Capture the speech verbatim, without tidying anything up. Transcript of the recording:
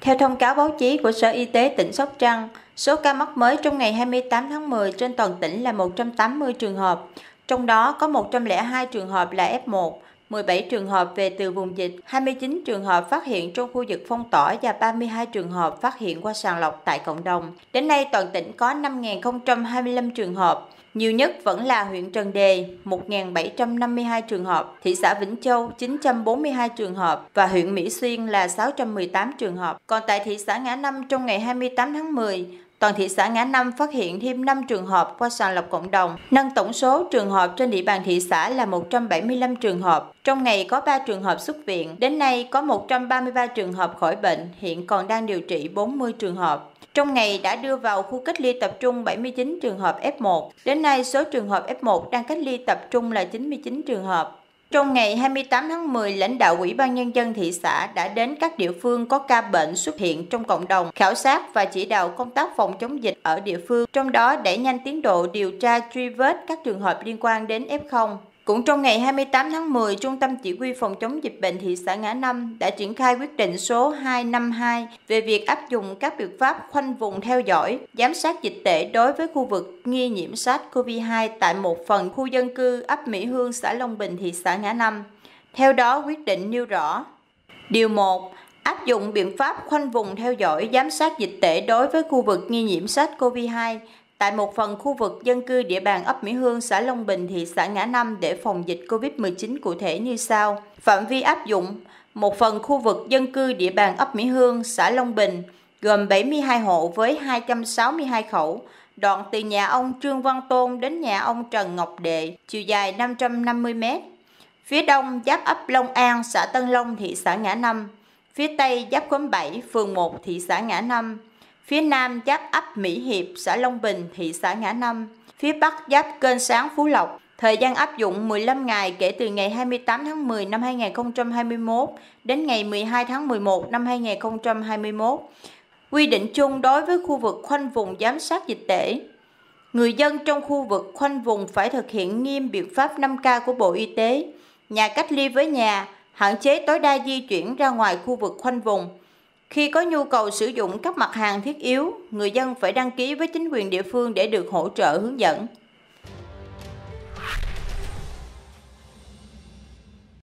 Theo thông cáo báo chí của Sở Y tế tỉnh Sóc Trăng, số ca mắc mới trong ngày hai mươi tám tháng mười trên toàn tỉnh là một trăm tám mươi trường hợp, trong đó có một trăm lẻ hai trường hợp là ép một, mười bảy trường hợp về từ vùng dịch, hai mươi chín trường hợp phát hiện trong khu vực phong tỏa và ba mươi hai trường hợp phát hiện qua sàng lọc tại cộng đồng. Đến nay, toàn tỉnh có năm nghìn không trăm hai mươi lăm trường hợp. Nhiều nhất vẫn là huyện Trần Đề, một nghìn bảy trăm năm mươi hai trường hợp, thị xã Vĩnh Châu chín trăm bốn mươi hai trường hợp và huyện Mỹ Xuyên là sáu trăm mười tám trường hợp. Còn tại thị xã Ngã Năm trong ngày hai mươi tám tháng mười, toàn thị xã Ngã Năm phát hiện thêm năm trường hợp qua sàng lọc cộng đồng, nâng tổng số trường hợp trên địa bàn thị xã là một trăm bảy mươi lăm trường hợp. Trong ngày có ba trường hợp xuất viện, đến nay có một trăm ba mươi ba trường hợp khỏi bệnh, hiện còn đang điều trị bốn mươi trường hợp. Trong ngày đã đưa vào khu cách ly tập trung bảy mươi chín trường hợp ép một, đến nay số trường hợp ép một đang cách ly tập trung là chín mươi chín trường hợp. Trong ngày hai mươi tám tháng mười, lãnh đạo Ủy ban Nhân dân thị xã đã đến các địa phương có ca bệnh xuất hiện trong cộng đồng, khảo sát và chỉ đạo công tác phòng chống dịch ở địa phương, trong đó đẩy nhanh tiến độ điều tra truy vết các trường hợp liên quan đến ép không. Cũng trong ngày hai mươi tám tháng mười, Trung tâm Chỉ huy Phòng chống dịch bệnh thị xã Ngã Năm đã triển khai quyết định số hai năm hai về việc áp dụng các biện pháp khoanh vùng theo dõi, giám sát dịch tễ đối với khu vực nghi nhiễm SARS-xê o vê hai tại một phần khu dân cư ấp Mỹ Hương, xã Long Bình, thị xã Ngã Năm. Theo đó, quyết định nêu rõ: Điều một. Áp dụng biện pháp khoanh vùng theo dõi, giám sát dịch tễ đối với khu vực nghi nhiễm SARS-xê o vê hai tại một phần khu vực dân cư địa bàn ấp Mỹ Hương, xã Long Bình, thị xã Ngã Năm để phòng dịch Covid mười chín cụ thể như sau. Phạm vi áp dụng: một phần khu vực dân cư địa bàn ấp Mỹ Hương, xã Long Bình, gồm bảy mươi hai hộ với hai trăm sáu mươi hai khẩu, đoạn từ nhà ông Trương Văn Tôn đến nhà ông Trần Ngọc Đệ, chiều dài năm trăm năm mươi mét. Phía đông giáp ấp Long An, xã Tân Long, thị xã Ngã Năm. Phía tây giáp khóm bảy, phường một, thị xã Ngã Năm. Phía nam giáp ấp Mỹ Hiệp, xã Long Bình, thị xã Ngã Năm. Phía bắc giáp kênh Sáng Phú Lộc. Thời gian áp dụng mười lăm ngày kể từ ngày hai mươi tám tháng mười năm hai nghìn không trăm hai mươi mốt đến ngày mười hai tháng mười một năm hai nghìn không trăm hai mươi mốt. Quy định chung đối với khu vực khoanh vùng giám sát dịch tễ. Người dân trong khu vực khoanh vùng phải thực hiện nghiêm biện pháp năm K của Bộ Y tế, nhà cách ly với nhà, hạn chế tối đa di chuyển ra ngoài khu vực khoanh vùng. Khi có nhu cầu sử dụng các mặt hàng thiết yếu, người dân phải đăng ký với chính quyền địa phương để được hỗ trợ hướng dẫn.